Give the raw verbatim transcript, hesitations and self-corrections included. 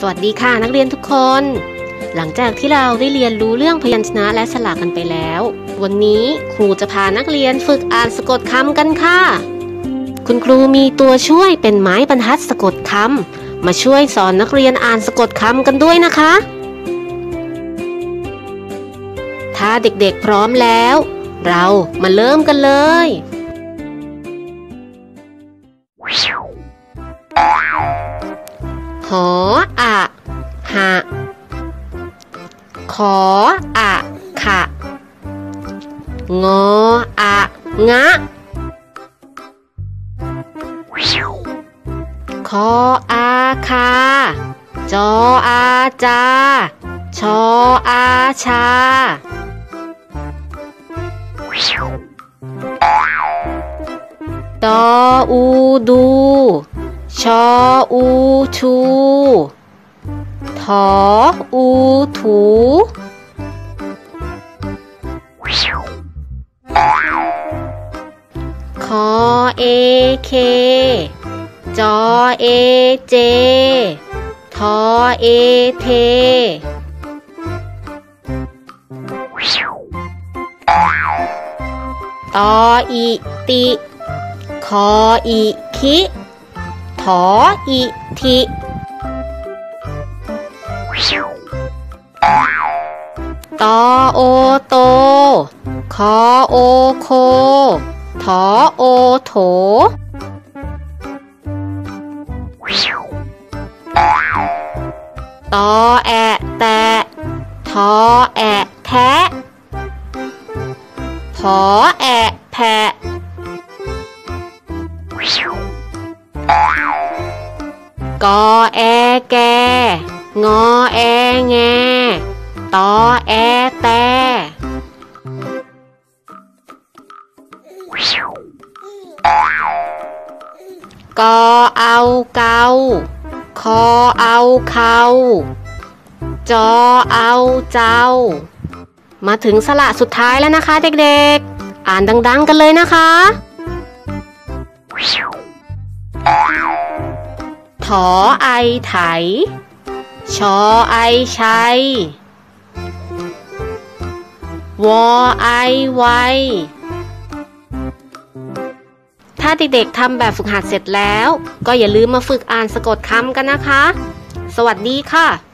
สวัสดีค่ะนักเรียนทุกคนหลังจากที่เราได้เรียนรู้เรื่องพยัญชนะและสระกันไปแล้ววันนี้ครูจะพานักเรียนฝึกอ่านสะกดคำกันค่ะคุณครูมีตัวช่วยเป็นไม้บรรทัดสะกดคำมาช่วยสอนนักเรียนอ่านสะกดคำกันด้วยนะคะถ้าเด็กๆพร้อมแล้วเรามาเริ่มกันเลยหออะหะขออะขะงออะงะคออาคาจออาจาชออาชาตออูดูชออูชูถออูถูคอเอเคจอเอเจทอเอเทตออิติคออิคิถออิทิตอโอโตคอโอโคถอโอโถตอแอะแตะทอแอะแทะผอแอะแผะกอแอแกงอแอแงตอแอแตกอเอาเกาคอเอาเขาจอเอาเจ้ามาถึงสระสุดท้ายแล้วนะคะเด็กๆอ่านดังๆกันเลยนะคะถอไอไถชอไอชัยวอไอไวถ้าเด็กๆทำแบบฝึกหัดเสร็จแล้วก็อย่าลืมมาฝึกอ่านสะกดคำกันนะคะสวัสดีค่ะ